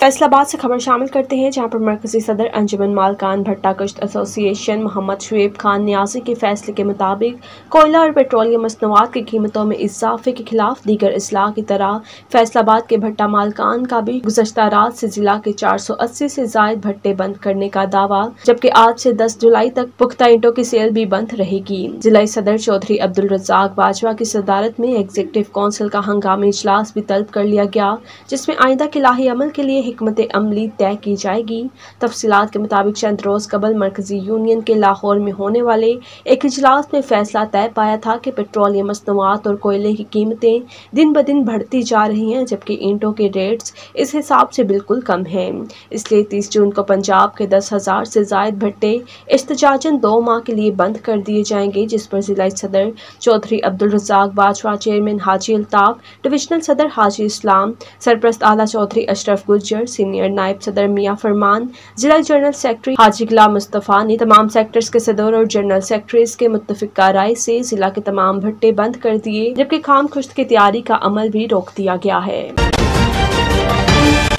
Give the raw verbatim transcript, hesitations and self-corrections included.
फैसलाबाद से खबर शामिल करते हैं, जहां पर मरकजी सदर अंजुमन मालकान भट्टा कश्त एसोसिएशन मोहम्मद शुएब खान नियाजी के फैसले के मुताबिक कोयला और पेट्रोलियम मसनूआत की कीमतों में इजाफे के खिलाफ दीगर इस्लाह की तरह फैसलाबाद के भट्टा मालकान का भी गुज़श्ता रात से जिला के चार सौ अस्सी से जायद भट्टे बंद करने का दावा, जबकि आज से दस जुलाई तक पुख्ता ईंटों की सेल भी बंद रहेगी। जिला सदर चौधरी अब्दुल रज़ाक बाजवा की सदारत में एग्जीक्यूटिव काउंसिल का हंगामी इजलास भी तलब कर लिया गया, जिसमें आइंदा के लाही अमल के लिए हिकमत अमली तय की जाएगी। तफसीलात के मुताबिक चंद रोज कबल मरकजी यूनियन के लाहौर में होने वाले एक इजलास में फैसला तय पाया था कि पेट्रोलियम मसनूआत और कोयले की कीमतें दिन ब दिन बढ़ती जा रही हैं, जबकि ईंटों के रेट्स इस हिसाब से बिल्कुल कम हैं। इसलिए तीस जून को पंजाब के दस हजार से जायद भट्टे इस्तिजाजन दो माह के लिए बंद कर दिए जाएंगे, जिस पर जिला सदर चौधरी अब्दुल रज़ाक बाजवा, चेयरमैन हाजी अल्ताफ, डिविजनल सदर हाजी इस्लाम, सरप्रस्त आला चौधरी अशरफ गुज्जर, सीनियर नायब सदर मियां फरमान, जिला जनरल सेक्रेटरी हाजी गुलाम मुस्तफ़ा ने तमाम सेक्टर्स के सदर और जनरल सेक्रेटरीज के मुत्तफिका राय से जिला के तमाम भट्टे बंद कर दिए, जबकि खाम खुश्त की तैयारी का अमल भी रोक दिया गया है।